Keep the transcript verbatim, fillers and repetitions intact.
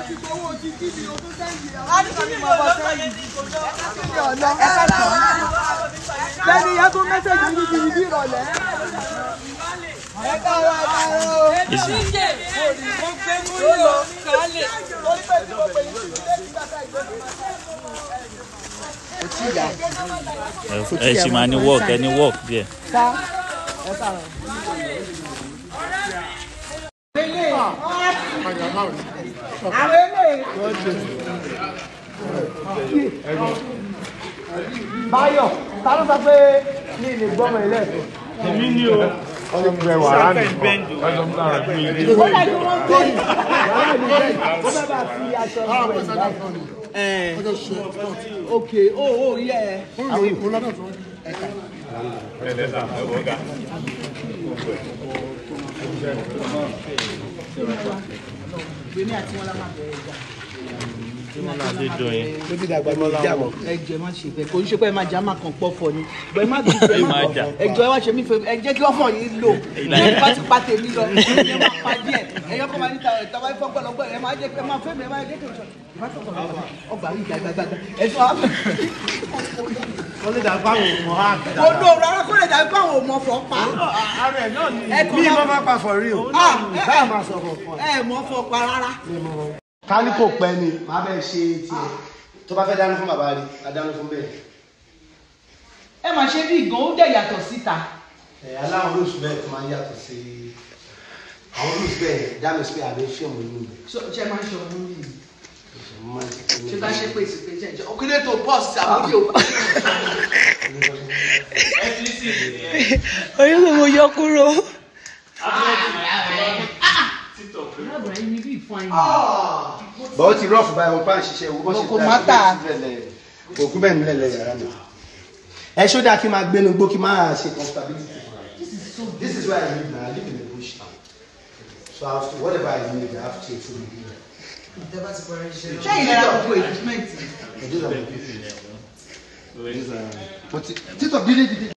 Lẹ́ni ìyá tó mẹ́sẹ̀jì ní ibi ìbí ìrọ̀lẹ́. Ẹ káàárọ̀ ẹ káàárọ̀. Ìṣìṣẹ́ mo fẹ́ mú yọ kálẹ̀. Ẹ ṣì máa ní work ẹ ní work díẹ̀. Ẹ káàárọ̀. Àwọn eléyìí. Báyọ̀, ta ló sọ pé ní ilé gbọ́mọ ilé ẹ̀fọ́? Èmi ni o. Ọjọ́ gbẹ wàrà ni. Ọjọ́ gbẹ wàrà ni. Ó dàbí wọ́n tó yìí. Wàrà ni bẹ́ẹ̀. Ó fẹ́ bá fi aṣọ ìwé ìgbà. Ok, ó ó yẹ ẹ. Àwọn ìkó lọ́dọ̀ tó ń gbẹmí àti wọn la máa bẹ̀rẹ̀ ìjà. Wọ́n náà dé dùn yín. Ló ti dàgbà ní ìjà mọ̀. Ẹjọ́ ẹ má ṣe bẹ́ẹ̀ kò ń ṣe pé ẹ máa jà máa kàn pọ̀ fọ ni. Bọ̀ ẹ má bí ìjọ ẹ má jà. Ẹjọ́ ẹ wá ṣe mí fẹ́ ẹ jẹ́ kí ọ̀fọ̀ yìí lò. Ẹ bá ti pa tèmi lọ. Ẹ má pa díẹ̀. Ẹyọ kọ́ máa ní tàwa ifọ̀ gbọ́dọ̀gbọ́ ẹ máa jẹ́ ẹ máa fẹ́ mi ẹ máa jẹ́ kí ọgbà yìí gbàgbàgbà. Ẹ sọ wá. Wọ́n lè dàgbà àwọn ọmọ ha. Kò dò rárá kó lè dàgbà àwọn ọmọ fọ pa. Ara ẹ̀ náà ni. Bí mo bá pa for real. Báyà máa sọ̀rọ̀ fún ẹ. Ẹ mọ̀ fọ pa rárá. Ká ní kò pẹ́ ni, màá bẹ́ẹ̀ ṣe tiẹ̀. Tó bá fẹ́ dáná fún bàbá rẹ̀, a dáná fún bẹ́ẹ̀. Ẹ máa ṣe bí ìgàn ó dẹ̀ yàtọ̀ síta. Ẹ̀ aláwọn olóòṣù bẹ́ẹ̀ tó máa ń yàtọ̀ sí àwọn olóòṣù bẹ́ẹ̀ dáná sí pé àbẹ́ fíìmù inú mi. Ṣé máa ń ṣe ọmọ mi? Ṣé bá ṣe pé ìsìnkú jẹ́ ìjọ? Òkèlè tó pọ́ọ̀sì àbórí o. Oyún ló mo yọ kúrò. Bọ́ọ̀ ti rọ́ọ̀fù báyìí wọ́n bá ń ṣiṣẹ́ owó bọ́ ṣe òkú bẹ́ẹ̀ nílẹ̀ lẹ̀ yàrá mi. Ẹ ṣó dáa kí n máa gbénu gbó kí n máa ṣe comfortability. This is why I live now. I live in the bush now. So I have to, whatever I need, I have to take food with me. Ṣé ìlera gbogbo equipment? Títọ̀ dídí dídí.